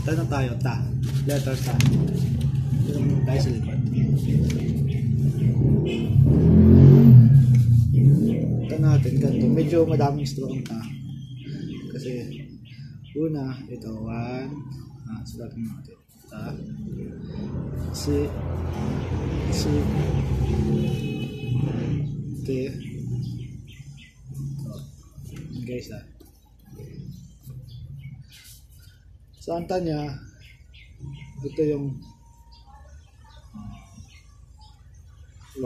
Tanong tayo, ta. Letter ta. Tanong tayo sa likod. Ito natin, ganito. Medyo madaming stroke ang ta. Kasi, una, ito, 1. Sulat natin. Ta. Si. T. Guys, sa anta niya, ito yung 1,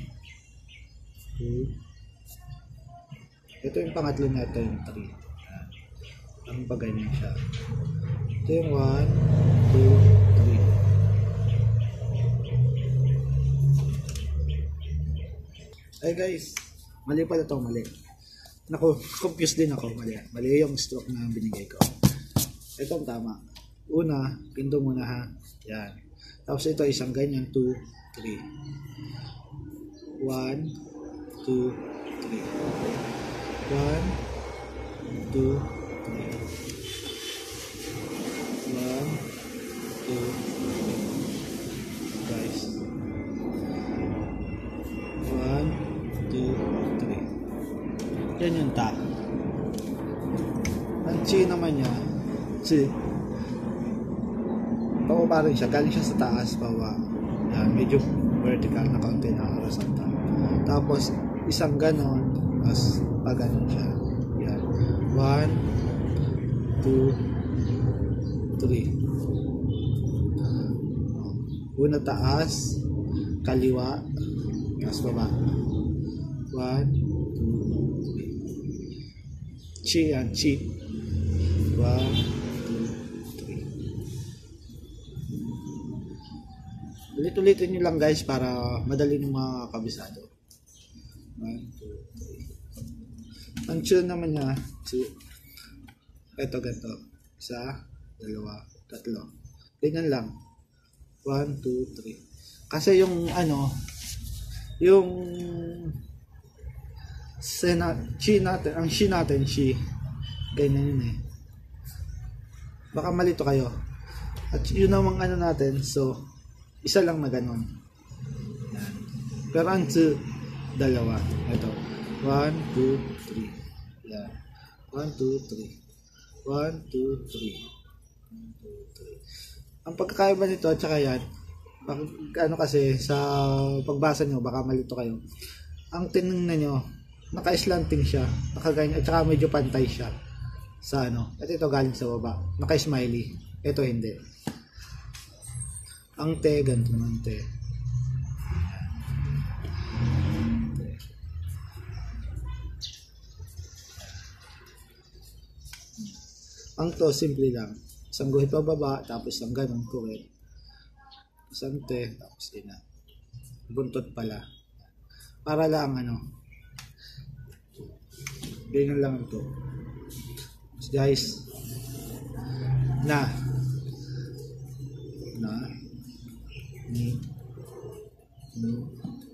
2. Ito yung pangatlo na, ito yung 3. Ang paganyan siya. Ito yung 1, 2, 3. Ay guys, mali pala ito, mali. Naku, confused din ako, mali. Mali yung stroke na binigay ko. Ito ang tama. Una, pindo muna ha. Yan. Tapos ito isang ganyan, 2, 3. 1, 2, 3. 1, 2, 3. 1, 2, guys. 1, 2, 3. Yan yung ta. Ang chi naman niya, chi. Pababa rin siya. Galing siya sa taas, baba. Yan, medyo vertical na kaunti na horizontal. Tapos, isang ganon, tapos pag ganon siya. Yan. 1, 2, 3. Una taas, kaliwa, tapos baba. 1, 2, 3. Chi yan, chi. 1, 2, 3. Ulit-ulitin nyo lang guys para madali nyo makakabisado. 1, 2, 3. Ang chill naman niya, ito ganito. 1, 2, 3. Ganyan lang. 1, 2, 3. Kasi yung ano, yung chi natin, ang chi natin, chi. Ganyan yun eh. Baka malito kayo. At yun namang ano natin, so, isa lang na ganon. Yan. Pero ang chi, dalawa. Ito. 1, 2, 3. Yan. 1, 2, 3. 1, 2, 3. 1, 2, 3. Ang pagkakaiba nito at saka yan, ano kasi, sa pagbasa nyo, baka malito kayo. Ang tinignan nyo, naka-slanting siya, nakaganyan, at saka medyo pantay siya sa ano. At ito galing sa baba, naka-smiley. Ito hindi. Ang te, ganito naman te. Ang to, simple lang. Isang guhit pababa, tapos isang ganun, correct. Isang te, tapos ina. Buntot pala. Para lang ano. Ganyan lang ito. Guys, na ni no.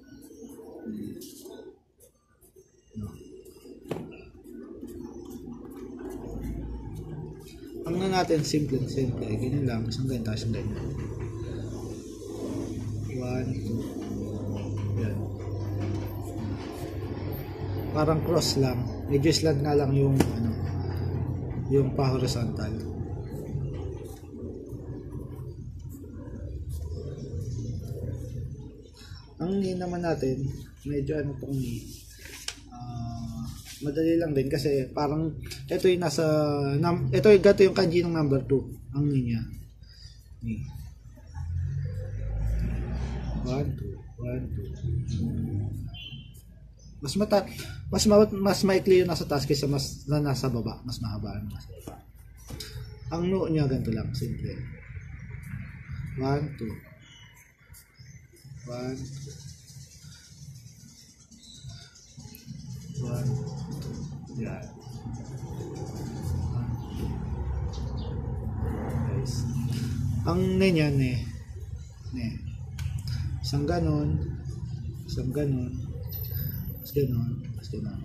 Ang na natin simple, ganyan lang, isang ganyan, tapos isang ganyan. 1, 2. Yan. Parang cross lang. Medyo slant nga lang yung ano, yung pa-horizontal. Ang ni naman natin, medyo ano pong ni, madali lang din kasi parang ito yung nasa, ito yung gato yung kanji ng number 2. Ang ni niya. Ni. 1, 2, 1, 2. Mas maikli yung nasa taas kaysa mas na nasa baba, mas mahaba ang nasa baba. Ang no niya ganito lang, simple. 1, 2. 1, 2. 1, 2. Yan. Guys. Ang ne niya ne. Isang ganon, isang ganon, mas ganon, mas ganon.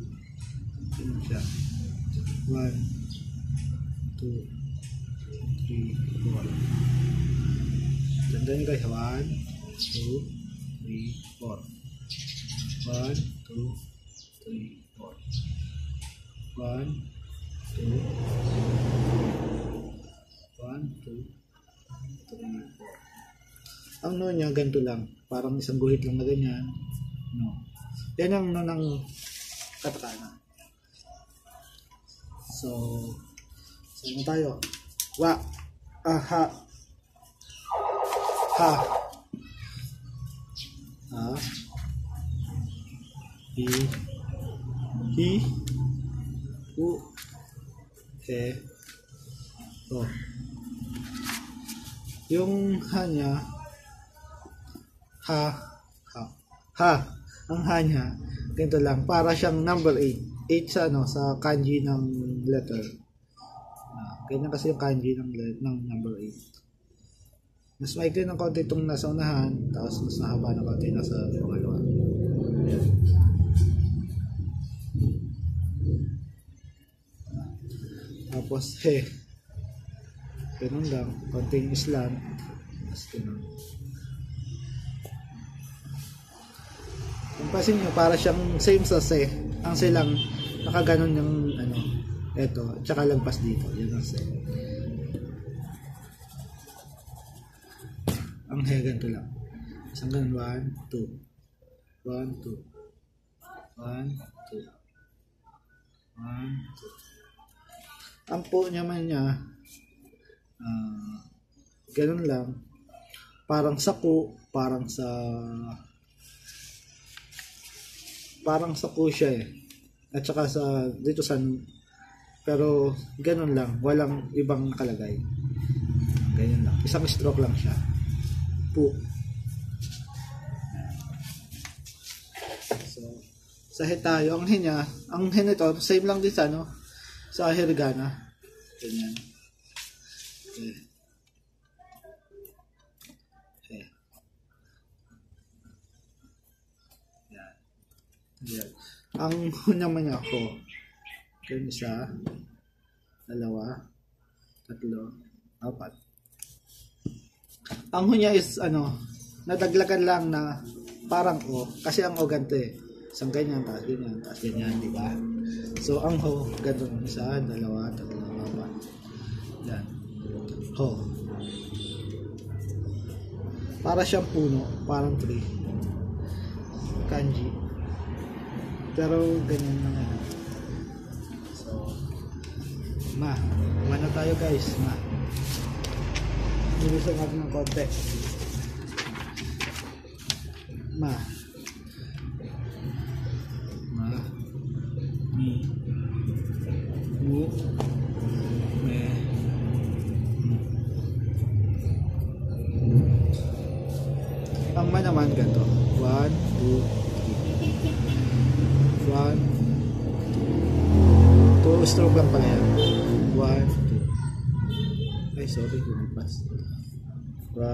Ganon siya. 1, 2, 3, 3, 4. Tandaan nyo guys, 1, 2, 3, 4. 1, 2, 3, 4. 1, 2, 1, 2, 3, 4. Ang no niya, ganito lang. Parang isang guhit lang na ganyan. No. Yan ang no ng katakana. So, saan tayo? Wa, ha, ha, hi, hu, he, ho. Yung ha niya, ha, ang ha niya, ganito lang, para siyang number 8. 8 sa sa kanji ng letter. Ganyan kasi yung kanji ng number 8. Mas maikli ng konti itong nasa unahan, tapos mas mahaba ng konti nasa pangalawa. Ayan. Tapos he. Ganun lang, konting slant. Tapos ganun. Kung pasin nyo, para siyang same sa se. Ang se lang, nakaganon yung eto, tsaka lagpas dito. Yan ang se. Ang he, ganito lang. Isang ganun, 1, 2. 1, 2. 1, 2. 1, 2. Ang po naman niya, ganun lang. Parang sa ku, parang sa ku siya eh. At saka dito sa, pero ganun lang, walang ibang nakalagay. Ganyan lang, isang stroke lang siya. Po. So, sa he tayo, ang he niya, ang he nito, same lang din sa hiragana. Ganyan. Okay. Okay. Yan. Yan. Ang naman niya ako, yung isa, dalawa, tatlo, apat. Ang hunya is nadaglagan lang na parang o, kasi ang o ganito eh. Isang ganyan, taas ganyan, di ba? So ang ho, ganito, isa, dalawa, tatlo, apat. Yan. Ho. Para siyang puno, parang tree. Kanji. Pero ganyan lang yan. So, ma na tayo guys, ma. Bilisan natin ng konti. Ma, mi, mu, me, mu. Ang ma naman ganito. 1, 2, 3. 1, 2 stroke lang pala yan. 1, 2. Ay, sorry, lumipas. 1, 2.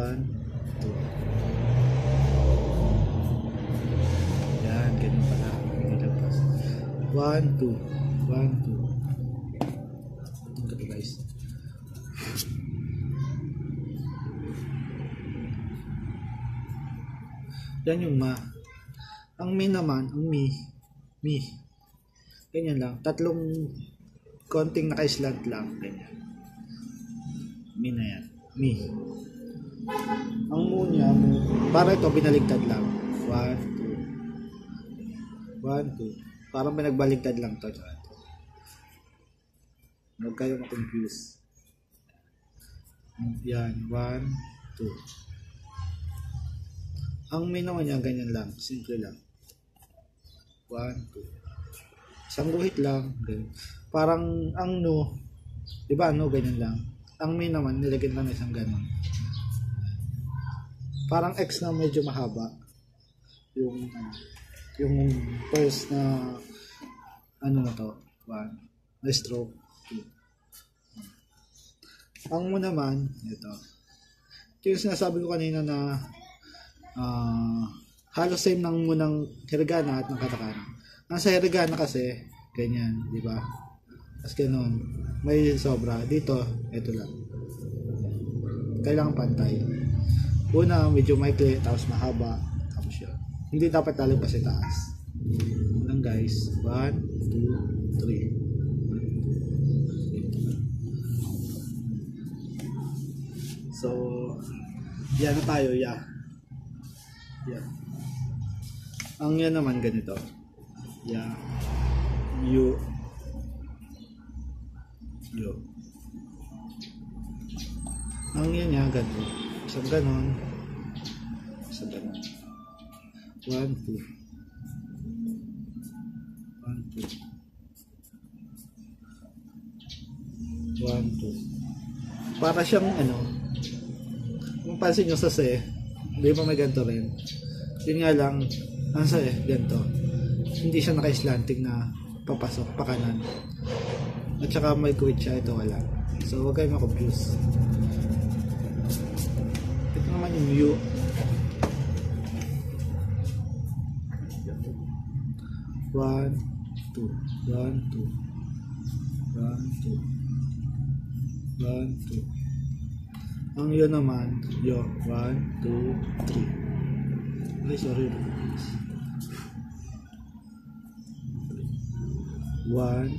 Yan, ganyan pala. Nilagpas. 1, 2. 1, 2. Ito guys. Yan yung ma. Ang mi naman, ang mi. Ganyan lang. Tatlong konting naka-slant lang. Ganyan. Mi na yan. Mi. Ang mu niya, para ito, binaligtad lang. 1, 2. 1, 2. Parang pinagbaligtad lang ito. Huwag kayo ma-confuse. Yan. 1, 2. Ang mi naman niya, ganyan lang. Simple lang. 1, 2. Isang guhit lang. Ganyan. Parang ang no, diba no, ganyan lang. Ang mi naman, nilagyan lang isang ganun. Parang X na medyo mahaba. Yung first na na to, 1. Na stroke, 2. Ang mo naman, ito. Ito yung sinasabi ko kanina na halos same ng munang hiragana at ng katakana. Ang sa hiragana kasi, ganyan, di ba? Tapos ganun, may sobra. Dito, ito lang. kailangan pantay. Una, medyo maikli, tapos mahaba, tapos yun. Hindi dapat lalagpas sa taas. Lang guys, 1, 2, 3. So, yan na tayo, yeah. Yan. Ang yan naman ganito. Yeah. U. Ang yan niya ganito. Isang ganon. Isang ganon. 1, 2. 1, 2. 1, 2. Para siyang ano, kung pansin nyo sa se, di ba may ganito rin? Yun nga lang, ang sa ganito. Hindi siya naka-slanting na papasok, pa kanan. At saka may quit siya, ito wala. So, huwag kayo ma-confuse. Ito naman yung U. One, two. 1, 2. 1, 2. 1, 2. Ang yun naman, 1, 2, 3. Ay, sorry. 1, 2,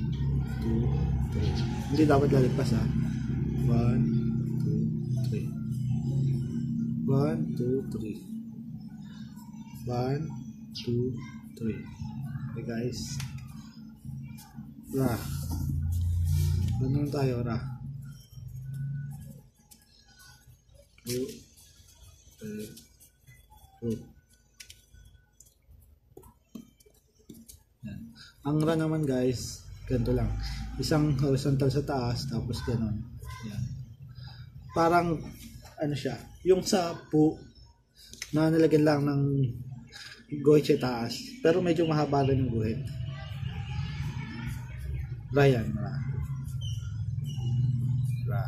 3. Hindi dapat lalagpas ha. 1, 2, 3. 1, 2, 3. 1, 2, 3. Okay guys. Ra. Ano tayo, Ra? 2, 3, 4. Yan. Ang ra naman guys, ganito lang. Isang horizontal sa taas, tapos ganon. Yan. Parang, ano siya, yung sa pu, na nilagyan lang ng guhit sa taas. Pero medyo mahaba rin yung guhit. Ra yan, ra. Ra.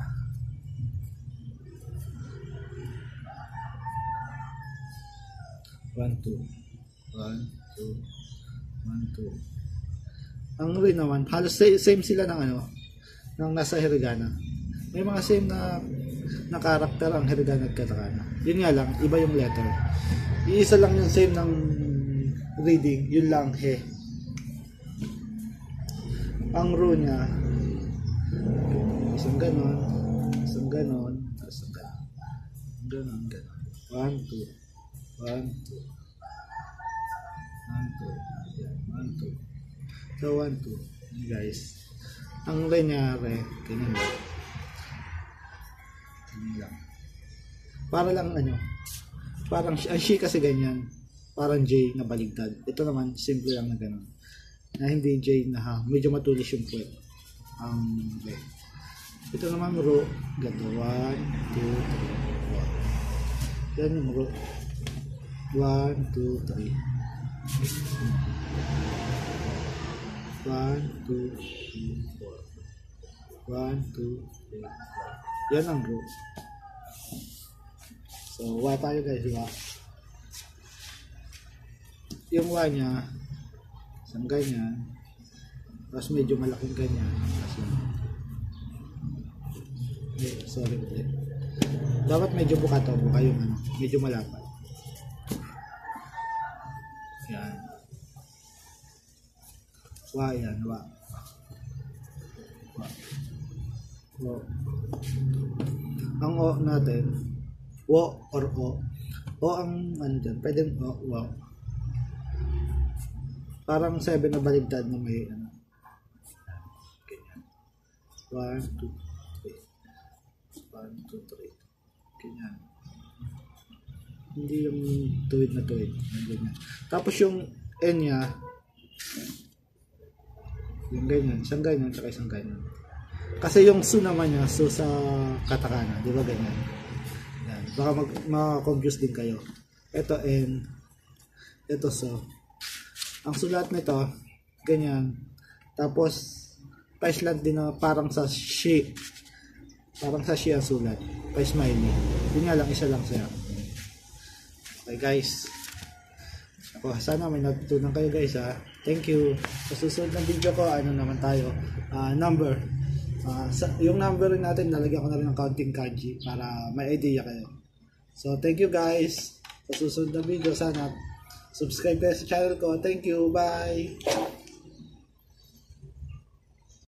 One, two. 1, 2. 1, 2. Ang rin naman, halos same sila ng ano, ng nasa hiragana. May mga same na karakter ang hiragana at katakana. Yun nga lang, iba yung letter. Iisa lang yung same ng reading, yun lang, he. Ang ro niya, isang ganon, isang ganon, isang ganon. Ganon, ganon. 1, 2. 1, 2. 1, 2. 1, 2. So, 1, 2. Guys. Ang renyari, ganyan lang. Ganyan lang. Para lang ano, parang, ang she kasi ganyan. Parang J na baligtad. Ito naman, simple lang na gano'n. Na hindi J na ha. Medyo matulis yung puwet. Ang leg. Ito naman, ro. Ganito. 1, 2, 3, 4. Yan yung ro. 1, 2, 3. 1, 2, 3, 4. 1, 2, 3, 4. Yan ang ro. So, wa tayo guys, wa. Yung wa niya, isang ganyan. Tapos medyo malaking ganyan. Tapos yun. Sorry ulit. Dapat medyo buka to. Buka yung ano. Medyo malapad. Yan. Wa yan. Wa. Wa. Wa. Ang o natin, wo or o. O ang ano dyan. Pwede o, wa. Parang 7 na baligtad na may ano. Ganyan. 1, 2, 3. 1, 2, 3. Ganyan. Hindi yung tuwid na tuwid. Ganyan. Tapos yung N niya, yung ganyan. Isang ganyan, tsaka isang ganyan. Kasi yung su naman niya, su sa katakana. Di ba ganyan? Yan. Baka maka-confuse din kayo. Ito N. Ito su. Ang sulat nito, ganyan. Tapos, pa-slant din na parang sa she. Parang sa she ang sulat. Pa-smiley. Yun nga lang, isa lang siya. Okay guys. Ako, sana may natutunan kayo guys ha. Thank you. Sa susunod ng video ko, ano naman tayo. Number. Yung number natin, nalagyan ko na rin ng counting kanji para may idea kayo. So, thank you guys. Sa susunod na video, sana subscribe kayo sa channel ko. Thank you. Bye!